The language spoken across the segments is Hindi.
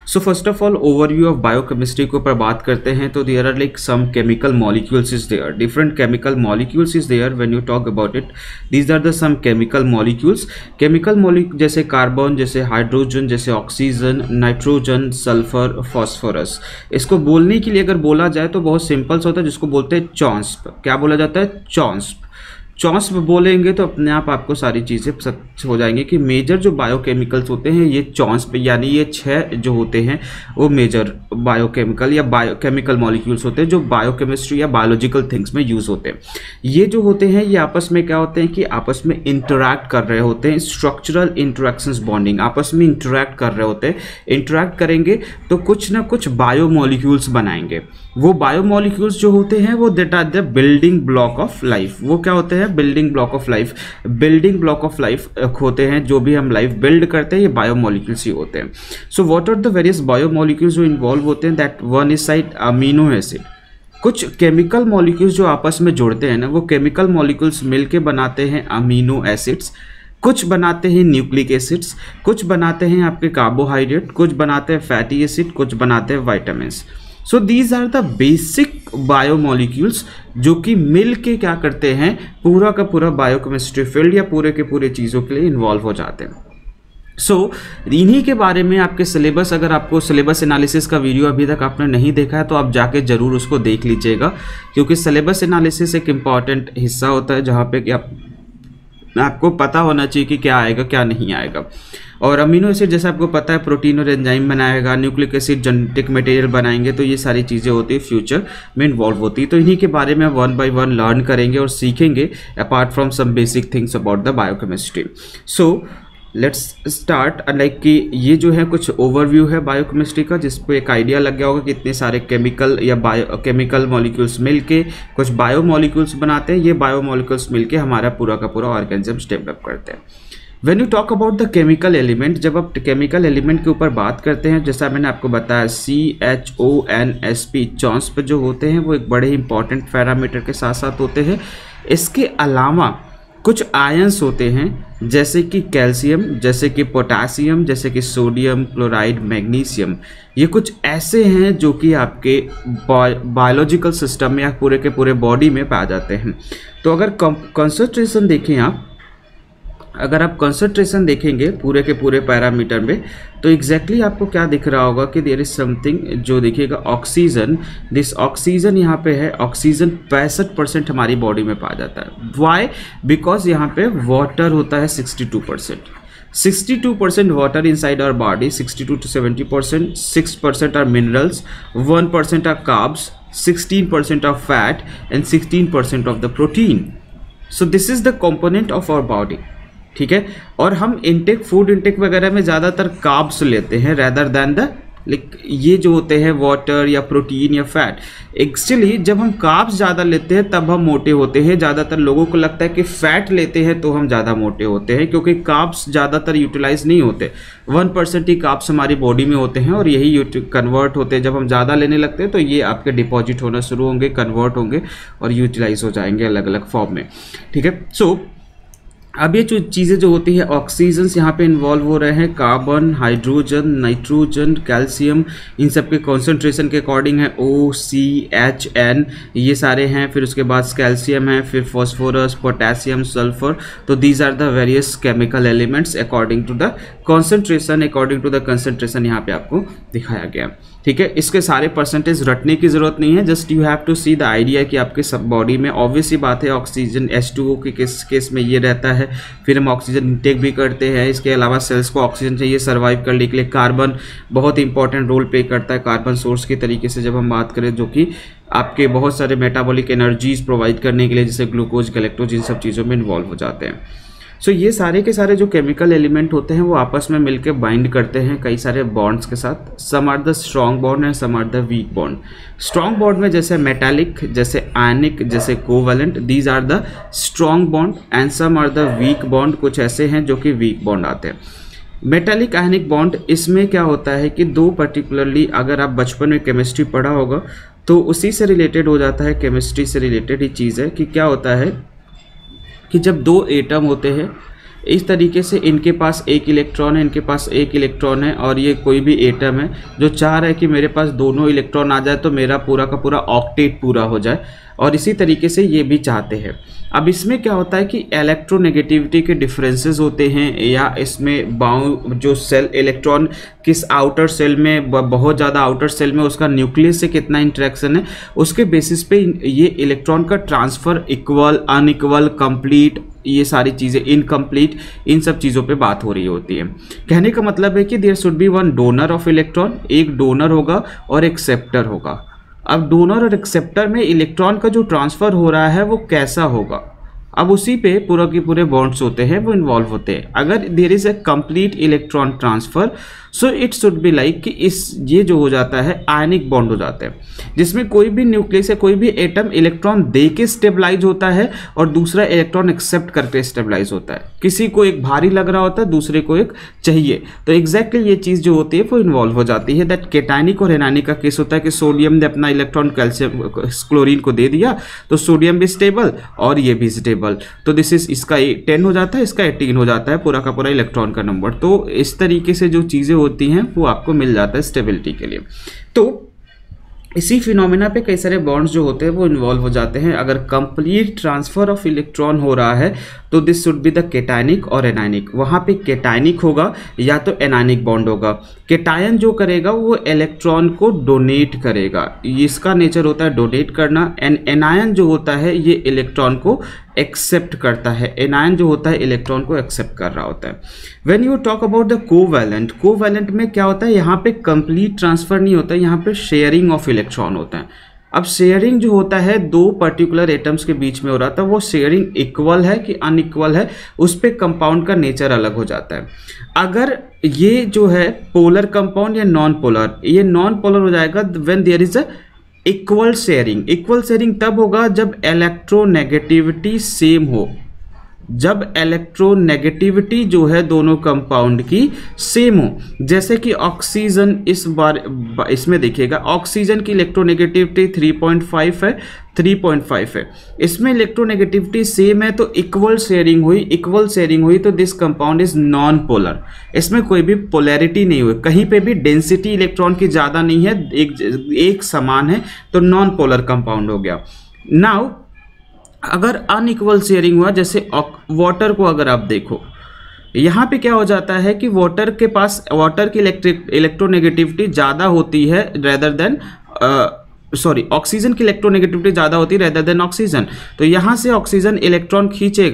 So first of all overview of biochemistry के ऊपर बात करते हैं तो there are like some chemical molecules is there, different chemical molecules is there when you talk about it. These are the some chemical molecules. Chemical molecule जैसे कार्बन, जैसे हाइड्रोजन, जैसे ऑक्सीजन, नाइट्रोजन, सल्फर, फॉस्फोरस. इसको बोलने के लिए अगर बोला जाए तो बहुत सिंपल सा होता है, जिसको बोलते हैं चॉन्स्प. क्या बोला जाता है? चॉन्स्प. चॉन्स्प बोलेंगे तो अपने आप आपको सारी चीज़ें सच हो जाएंगी कि मेजर जो बायोकेमिकल्स होते हैं ये चॉन्स्प यानी ये 6 जो होते हैं वो मेजर बायोकेमिकल या बायोकेमिकल मॉलिक्यूल्स होते हैं जो बायोकेमिस्ट्री या बायोलॉजिकल थिंग्स में यूज़ होते हैं. ये जो होते हैं ये आपस में क्या होते हैं कि आपस में इंटरैक्ट कर रहे होते हैं. स्ट्रक्चरल इंटरैक्शंस बॉन्डिंग, आपस में इंटरैक्ट कर रहे होते हैं. इंटरैक्ट करेंगे तो कुछ ना कुछ बायोमॉलिक्यूल्स बनाएंगे. वो बायोमॉलिक्यूल्स जो होते हैं वो that are the building block of life. वो क्या होते हैं? Building block of life. Building block of life होते हैं, जो भी हम लाइफ बिल्ड करते हैं ये बायोमॉलिक्यूल्स ही होते हैं. So what are the various biomolecules जो इन्वॉल्व होते हैं? That one is side amino acid. कुछ केमिकल मॉलिक्यूल्स जो आपस में जुड़ते हैं ना, वो केमिकल मॉलिक्यूल्स मिलके बनाते हैं अमीनो एसिड्स. कुछ बनाते हैं न्यूक्लिक एसिड्स, कुछ बनाते हैं आपके कार्बोहाइड्रेट, कुछ बनाते हैं फैटी एसिड, कुछ बनाते हैं vitamins. So these are the basic biomolecules जो कि मिल के क्या करते हैं, पूरा का पूरा बायोकेमिस्ट्री फील्ड या पूरे के पूरे चीज़ों के लिए इन्वॉल्व हो जाते हैं. सो इन्हीं के बारे में आपके सिलेबस, अगर आपको सिलेबस एनालिसिस का वीडियो अभी तक आपने नहीं देखा है तो आप जाके ज़रूर उसको देख लीजिएगा, क्योंकि सिलेबस एनालिसिस एक इम्पॉर्टेंट हिस्सा होता है जहाँ पे कि आपको पता होना चाहिए कि क्या आएगा क्या नहीं आएगा. और अमीनो एसिड जैसे आपको पता है प्रोटीन और एंजाइम बनाएगा, न्यूक्लिक एसिड जेनेटिक मटेरियल बनाएंगे, तो ये सारी चीज़ें होती है फ्यूचर में इन्वॉल्व होती है. तो इन्हीं के बारे में वन बाय वन लर्न करेंगे और सीखेंगे apart from some basic things about the biochemistry. So let's start. Like कि ये जो है कुछ ओवरव्यू है बायोकेमिस्ट्री का, जिसपे एक आइडिया लग गया होगा कि इतने सारे केमिकल या केमिकल मॉलिक्यूल्स मिलके कुछ बायोमॉलिक्यूल्स बनाते हैं. ये बायोमॉलिक्यूल्स मिलके हमारा पूरा का पूरा ऑर्गेनिजम्स डेवलप करते हैं. When you talk about the chemical element, जब आप केमिकल एलिमेंट के ऊपर बात करते हैं, जैसा मैंने आपको बताया CHONSP चॉन्स्प जो होते हैं वो एक बड़े इंपॉर्टेंट पैरामीटर के साथ साथ होते हैं. इसके अलावा कुछ आयंस होते हैं जैसे कि कैल्शियम, जैसे कि पोटासियम, जैसे कि सोडियम, क्लोराइड, मैग्नीशियम. ये कुछ ऐसे हैं जो कि आपके बायोलॉजिकल सिस्टम में या पूरे के पूरे बॉडी में पाए जाते हैं. तो अगर कंसंट्रेशन देखें अगर आप कंसंट्रेशन देखेंगे पूरे के पूरे पैरामीटर में, तो एग्जैक्टली आपको क्या दिख रहा होगा कि देयर इज समथिंग जो दिखेगा ऑक्सीजन. दिस ऑक्सीजन यहाँ पे है. ऑक्सीजन 65% हमारी बॉडी में पाया जाता है. वाई? बिकॉज यहाँ पे वाटर होता है 62%. 62% water inside our body, 62 to 70%. 6% are minerals, 1% are carbs, 16% are fat and 16% of the protein. So this is the component of our body. ठीक है. और हम इनटेक फूड इनटेक वगैरह में ज़्यादातर कार्ब्स लेते हैं रेदर दैन द लाइक ये जो होते हैं वाटर या प्रोटीन या फैट. एक्चुअली जब हम कार्ब्स ज़्यादा लेते हैं तब हम मोटे होते हैं. ज़्यादातर लोगों को लगता है कि फैट लेते हैं तो हम ज़्यादा मोटे होते हैं, क्योंकि कार्ब्स ज़्यादातर यूटिलाइज नहीं होते. 1% ही कार्ब्स हमारी बॉडी में होते हैं और यही कन्वर्ट होते हैं. जब हम ज़्यादा लेने लगते हैं तो ये आपके डिपॉजिट होना शुरू होंगे, कन्वर्ट होंगे और यूटिलाइज हो जाएंगे अलग अलग फॉर्म में. ठीक है. सो अब ये जो चीज़ें जो होती है ऑक्सीजन्स यहाँ पे इन्वॉल्व हो रहे हैं. कार्बन, हाइड्रोजन, नाइट्रोजन, कैल्शियम, इन सब के कॉन्सेंट्रेशन के अकॉर्डिंग है OCHN ये सारे हैं. फिर उसके बाद कैल्शियम है, फिर फॉस्फोरस, पोटेशियम, सल्फर. तो these are the various chemical elements according to the concentration. According to the concentration यहाँ पे आपको दिखाया गया. ठीक है. इसके सारे परसेंटेज रटने की ज़रूरत नहीं है, just you have to see the idea कि आपके सब बॉडी में ऑब्वियस ही बात है ऑक्सीजन H2O के केस में ये रहता है. फिर हम ऑक्सीजन इंटेक भी करते हैं. इसके अलावा सेल्स को ऑक्सीजन चाहिए सर्वाइव करने के लिए. कार्बन बहुत इंपॉर्टेंट रोल प्ले करता है कार्बन सोर्स के तरीके से जब हम बात करें, जो कि आपके बहुत सारे मेटाबॉलिक एनर्जीज प्रोवाइड करने के लिए जैसे ग्लूकोज, गैलेक्टोज इन सब चीज़ों में इन्वॉल्व हो जाते हैं. सो ये सारे के सारे जो केमिकल एलिमेंट होते हैं वो आपस में मिलकर बाइंड करते हैं कई सारे बॉन्ड्स के साथ. Some are the strong bond and some are the weak bond. Strong bond में जैसे मेटालिक, जैसे आयनिक, जैसे covalent, these are the strong bond. And some are the weak bond, कुछ ऐसे हैं जो कि वीक बॉन्ड आते हैं. मेटालिक आयनिक बॉन्ड, इसमें क्या होता है कि दो पर्टिकुलरली, अगर आप बचपन में केमिस्ट्री पढ़ा होगा तो उसी से रिलेटेड हो जाता है, केमिस्ट्री से रिलेटेड ही चीज़ है कि क्या होता है कि जब दो एटम होते हैं, इस तरीके से इनके पास एक इलेक्ट्रॉन है, इनके पास एक इलेक्ट्रॉन है, और ये कोई भी एटम है जो चाह रहा है कि मेरे पास दोनों इलेक्ट्रॉन आ जाए तो मेरा पूरा का पूरा ऑक्टेट पूरा हो जाए, और इसी तरीके से ये भी चाहते हैं। अब इसमें क्या होता है कि इलेक्ट्रोनेगेटिविटी के डिफरेंसेस होते हैं, या इसमें जो सेल इलेक्ट्रॉन किस आउटर सेल में, बहुत ज़्यादा आउटर सेल में उसका न्यूक्लियस से कितना इंटरेक्शन है, उसके बेसिस पे ये इलेक्ट्रॉन का ट्रांसफ़र इक्वल, अनइक्वल, कंप्लीट, ये सारी चीज़ें, इनकम्प्लीट, इन सब चीज़ों पे बात हो रही होती है। कहने का मतलब है कि there should be one donor of electron, एक डोनर होगा और एक एक्सेप्टर होगा। अब डोनर और एक्सेप्टर में इलेक्ट्रॉन का जो ट्रांसफ़र हो रहा है वो कैसा होगा, अब उसी पे पूरा के पूरे बॉन्ड्स होते हैं वो इन्वॉल्व होते हैं। अगर there is a complete electron transfer, so it should be like कि ये जो हो जाता है आयनिक बॉन्ड हो जाते हैं, जिसमें कोई भी न्यूक्लियस या कोई भी एटम इलेक्ट्रॉन दे के स्टेबलाइज होता है और दूसरा इलेक्ट्रॉन एक्सेप्ट करके स्टेबलाइज होता है। किसी को एक भारी लग रहा होता है, दूसरे को एक चाहिए, तो एग्जैक्टली ये चीज़ जो होती है वो इन्वॉल्व हो जाती है। दैट केटायनिक और एनायनिक का केस होता है कि सोडियम ने अपना इलेक्ट्रॉन कैल्शियम क्लोरीन को दे दिया तो सोडियम भी स्टेबल और ये भी स्टेबल, तो दिस इज, इसका 10 हो जाता है, इसका 18 हो जाता है, पूरा का पूरा इलेक्ट्रॉन का नंबर। तो इस तरीके से जो चीज़ें होती हैं वो आपको मिल जाता है स्टेबिलिटी के लिए। तो इसी फिनोमेना पे कई सारे बॉन्ड्स जो होते हैं वो इन्वॉल्व हो जाते हैं। अगर कंप्लीट ट्रांसफर ऑफ इलेक्ट्रॉन हो रहा है तो this should be the cationic और एनायनिक। वहाँ पे केटायनिक होगा या तो एनायनिक बॉन्ड होगा। केटायन जो करेगा वो इलेक्ट्रॉन को डोनेट करेगा, इसका नेचर होता है डोनेट करना। एंड एनायन जो होता है ये इलेक्ट्रॉन को एक्सेप्ट करता है, एनायन जो होता है इलेक्ट्रॉन को एक्सेप्ट कर रहा होता है। When you talk about the covalent, covalent में क्या होता है, यहाँ पे कंप्लीट ट्रांसफर नहीं होता है, यहाँ पे शेयरिंग ऑफ इलेक्ट्रॉन होता है। अब शेयरिंग जो होता है दो पर्टिकुलर एटम्स के बीच में हो रहा था, वो शेयरिंग इक्वल है कि अनइक्वल है, उस पे कंपाउंड का नेचर अलग हो जाता है। अगर ये जो है पोलर कंपाउंड या नॉन पोलर, ये नॉन पोलर हो जाएगा when there is a equal sharing. Equal sharing तब होगा जब इलेक्ट्रोनेगेटिविटी सेम हो, जब इलेक्ट्रोनेगेटिविटी जो है दोनों कंपाउंड की सेम हो। जैसे कि ऑक्सीजन, इस बार इसमें देखिएगा ऑक्सीजन की इलेक्ट्रोनेगेटिविटी 3.5 है, 3.5 है, इसमें इलेक्ट्रोनेगेटिविटी सेम है तो इक्वल शेयरिंग हुई, इक्वल शेयरिंग हुई तो this compound is non polar. इसमें कोई भी पोलैरिटी नहीं हुई, कहीं पे भी डेंसिटी इलेक्ट्रॉन की ज़्यादा नहीं है, एक समान है, तो नॉन पोलर कंपाउंड हो गया। नाउ अगर अनइक्वल शेयरिंग हुआ, जैसे वाटर को अगर आप देखो, यहाँ पे क्या हो जाता है कि वाटर के पास, वाटर की इलेक्ट्रोनेगेटिविटी ज़्यादा होती है रेदर देन ऑक्सीजन की इलेक्ट्रोनेगेटिविटी ज़्यादा होती है रेदर देन ऑक्सीजन। तो यहाँ से ऑक्सीजन इलेक्ट्रॉन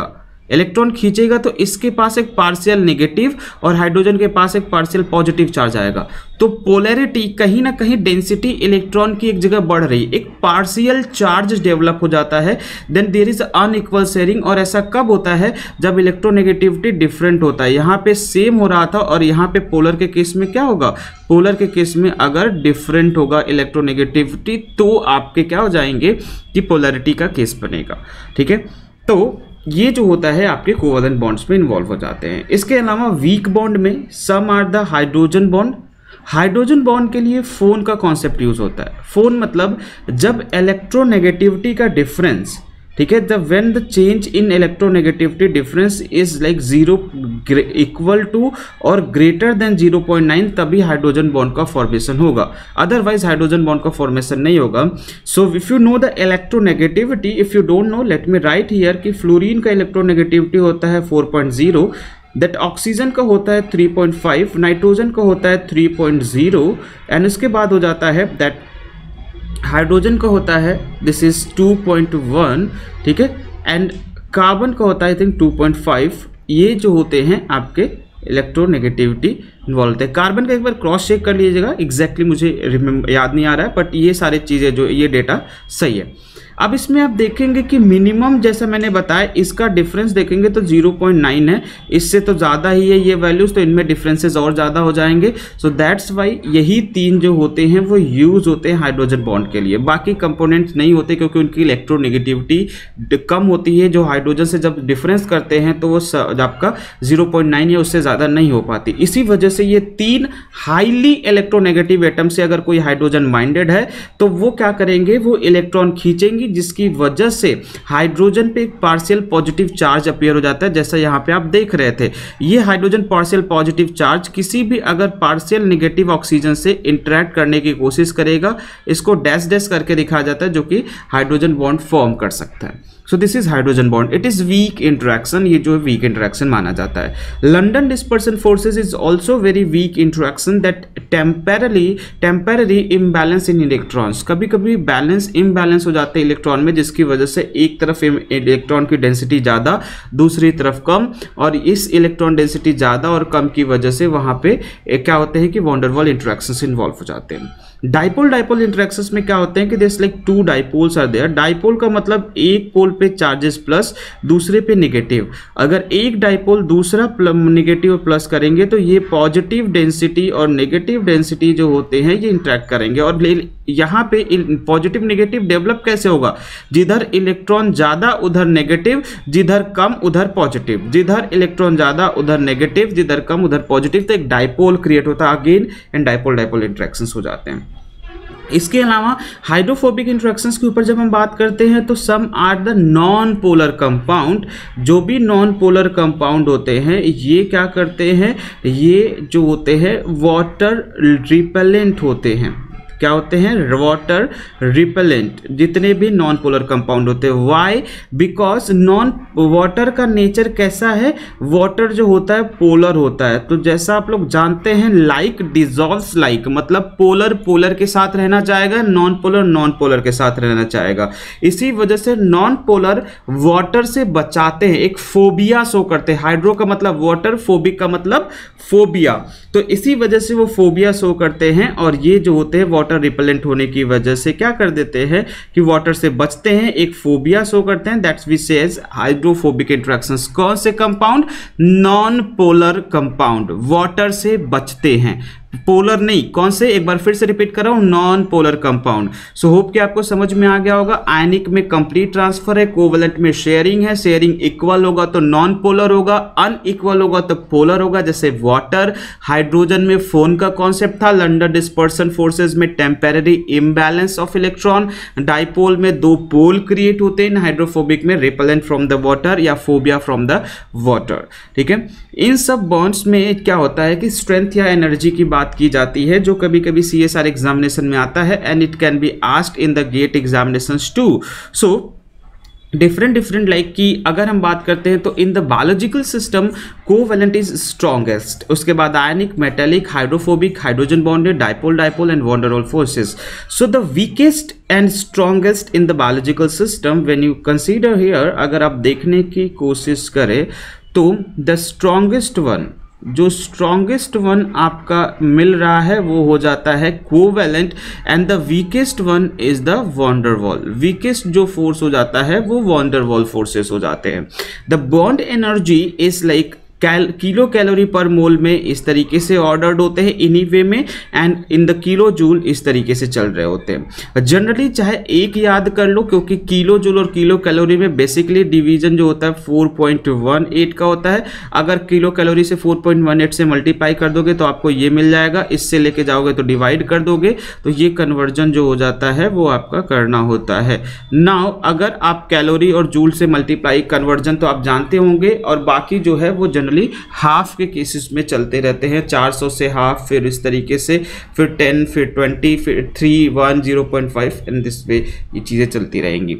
खींचेगा तो इसके पास एक पार्शियल नेगेटिव और हाइड्रोजन के पास एक पार्शियल पॉजिटिव चार्ज आएगा। तो पोलैरिटी कहीं ना कहीं डेंसिटी इलेक्ट्रॉन की एक जगह बढ़ रही, एक पार्शियल चार्ज डेवलप हो जाता है, then there is unequal sharing. और ऐसा कब होता है, जब इलेक्ट्रोनेगेटिविटी डिफरेंट होता है। यहाँ पे सेम हो रहा था और यहाँ पे पोलर के केस में क्या होगा, पोलर के केस में अगर डिफरेंट होगा इलेक्ट्रोनेगेटिविटी तो आपके क्या हो जाएंगे कि पोलैरिटी का केस बनेगा। ठीक है, तो ये जो होता है आपके कोवैलेंट बॉन्ड्स में इन्वॉल्व हो जाते हैं। इसके अलावा वीक बॉन्ड में some are the hydrogen bond. Hydrogen bond के लिए फोन का कॉन्सेप्ट यूज होता है। फोन मतलब जब इलेक्ट्रोनेगेटिविटी का डिफरेंस, ठीक है, the when the change in electronegativity difference is like 0 equal to और ग्रेटर देन 0.9, तभी हाइड्रोजन बॉन्ड का फॉर्मेशन होगा, अदरवाइज हाइड्रोजन बॉन्ड का फॉर्मेशन नहीं होगा। So if you know the electronegativity, if you don't know, let me write here कि फ्लोरीन का इलेक्ट्रोनेगेटिविटी होता है 4.0, दैट ऑक्सीजन का होता है 3.5, नाइट्रोजन का होता है 3.0, एंड उसके बाद हो जाता है दैट हाइड्रोजन का होता है दिस इज 2.1, ठीक है, एंड कार्बन का होता है आई थिंक 2.5। ये जो होते हैं आपके इलेक्ट्रोनेगेटिविटी इन्वॉल्व होते हैं। कार्बन का एक बार क्रॉस चेक कर लीजिएगा, एग्जैक्टली मुझे याद नहीं आ रहा है, बट ये सारी चीज़ें जो ये डेटा सही है। अब इसमें आप देखेंगे कि मिनिमम जैसा मैंने बताया इसका डिफरेंस देखेंगे तो 0.9 है, इससे तो ज़्यादा ही है ये वैल्यूज़, तो इनमें डिफरेंसेस और ज़्यादा हो जाएंगे। सो दैट्स वाई यही तीन जो होते हैं वो यूज़ होते हैं हाइड्रोजन बॉन्ड के लिए, बाकी कंपोनेंट्स नहीं होते क्योंकि उनकी इलेक्ट्रोनेगेटिविटी कम होती है। जो हाइड्रोजन से जब डिफरेंस करते हैं तो वो आपका 0.9 या उससे ज़्यादा नहीं हो पाती। इसी वजह से ये तीन हाईली इलेक्ट्रोनेगेटिव एटम से अगर कोई हाइड्रोजन माइंडेड है तो वो क्या करेंगे, वो इलेक्ट्रॉन खींचेंगी जिसकी वजह से हाइड्रोजन पे एक पार्शियल पॉजिटिव चार्ज अपीयर हो जाता है, जैसा यहाँ पे आप देख रहे थे। ये हाइड्रोजन पार्शियल पॉजिटिव चार्ज किसी भी अगर पार्शियल नेगेटिव ऑक्सीजन से इंटरेक्ट करने की कोशिश करेगा, इसको डैश डैश करके दिखाया जाता है, जो कि हाइड्रोजन बॉन्ड फॉर्म कर सकता है। So this is hydrogen bond, it is weak interaction, ये जो वीक इंटरेक्शन माना जाता है। London dispersion forces is also very weak interaction that temporary imbalance in electrons, कभी कभी बैलेंस इम्बैलेंस हो जाते हैं इलेक्ट्रॉन में, जिसकी वजह से एक तरफ इलेक्ट्रॉन की डेंसिटी ज़्यादा, दूसरी तरफ कम, और इस इलेक्ट्रॉन डेंसिटी ज़्यादा और कम की वजह से वहाँ पे क्या होते हैं कि van der Waals interactions involve हो जाते हैं। डाइपोल इंटरेक्शंस में क्या होते हैं कि this like two dipoles are there. Dipole का मतलब एक पोल पे चार्जेस प्लस, दूसरे पे नेगेटिव। अगर एक डाइपोल दूसरा नेगेटिव प्लस करेंगे तो ये पॉजिटिव डेंसिटी और नेगेटिव डेंसिटी जो होते हैं ये इंटरेक्ट करेंगे। और यहाँ पे पॉजिटिव नेगेटिव डेवलप कैसे होगा, जिधर इलेक्ट्रॉन ज़्यादा उधर नेगेटिव, जिधर कम उधर पॉजिटिव, जिधर इलेक्ट्रॉन ज़्यादा उधर नेगेटिव, जिधर कम उधर पॉजिटिव, तो एक डाइपोल क्रिएट होता है अगेन, एंड डाइपोल इंटरेक्शंस हो जाते हैं। इसके अलावा हाइड्रोफोबिक इंटरेक्शंस के ऊपर जब हम बात करते हैं तो some are the non polar compound. जो भी नॉन पोलर कंपाउंड होते हैं ये क्या करते हैं, ये जो होते हैं वाटर रिपेलेंट होते हैं। क्या होते हैं, वाटर रिपेलेंट, जितने भी नॉन पोलर कंपाउंड होते हैं। वाई, बिकॉज नॉन वाटर का नेचर कैसा है, वाटर जो होता है पोलर होता है। तो जैसा आप लोग जानते हैं लाइक डिजॉल्व्स लाइक, मतलब पोलर पोलर के साथ रहना चाहेगा, नॉन पोलर के साथ रहना चाहेगा। इसी वजह से नॉन पोलर वाटर से बचाते हैं, एक फोबिया शो करते हैं। हाइड्रो का मतलब वाटर, फोबिक का मतलब फोबिया, तो इसी वजह से वो फोबिया शो करते हैं। और ये जो होते हैं वाटर रिपेलेंट होने की वजह से क्या कर देते हैं कि वाटर से बचते हैं, एक फोबिया शो करते हैं। That's we say as hydrophobic interactions. कौन से compound, non polar compound, water से बचते हैं, पोलर नहीं। कौन से, एक बार फिर से रिपीट कर रहा हूं, non polar compound. So hope कि आपको समझ में आ गया होगा। आयनिक में कंप्लीट ट्रांसफर है, कोवेलेंट में शेयरिंग है, शेयरिंग इक्वल होगा तो नॉन पोलर होगा, अनइक्वल होगा तो पोलर होगा, जैसे वाटर। हाइड्रोजन में फोन का कॉन्सेप्ट था, लंडन डिस्पर्सन फोर्सेज में temporary imbalance of electron, dipole में दो पोल क्रिएट होते हैं, हाइड्रोफोबिक में रिपेलेंट फ्रॉम द वाटर या फोबिया फ्रॉम द वाटर। ठीक है, इन सब बॉन्ड्स में क्या होता है कि स्ट्रेंथ या एनर्जी की बात की जाती है, जो कभी कभी CSR एग्जामिनेशन में आता है, and it can be asked in the GATE examinations too. So different like कि अगर हम बात करते हैं तो in the biological system covalent is strongest, उसके बाद ionic, metallic, hydrophobic, hydrogen bonded, dipole and van der Waals forces. So the weakest and strongest in the biological system when you consider here, अगर आप देखने की कोशिश करें तो द स्ट्रॉन्गेस्ट वन, जो स्ट्रॉन्गेस्ट वन आपका मिल रहा है वो हो जाता है covalent, and the weakest one is the van der Waals. Weakest जो फोर्स हो जाता है वो वॉन डेर वाल फोर्सेस हो जाते हैं। The bond energy is like kilo calorie per mole में इस तरीके से ऑर्डर्ड होते हैं इन्हीं वे में, and in the kilo joule इस तरीके से चल रहे होते हैं। जनरली चाहे एक याद कर लो, क्योंकि किलो जूल और किलो कैलोरी में बेसिकली डिवीजन जो होता है 4.18 का होता है। अगर किलो कैलोरी से 4.18 से मल्टीप्लाई कर दोगे तो आपको ये मिल जाएगा, इससे लेके जाओगे तो डिवाइड कर दोगे, तो ये कन्वर्जन जो हो जाता है वो आपका करना होता है। नाउ अगर आप कैलोरी और जूल से मल्टीप्लाई, कन्वर्जन तो आप जानते होंगे, और बाकी जो है वो हाफ के केसेस में चलते रहते हैं, 400 से हाफ, फिर इस तरीके से, फिर 10, फिर 20, फिर 3, 1, 0.5, एंड दिस वे ये चीज़ें चलती रहेंगी।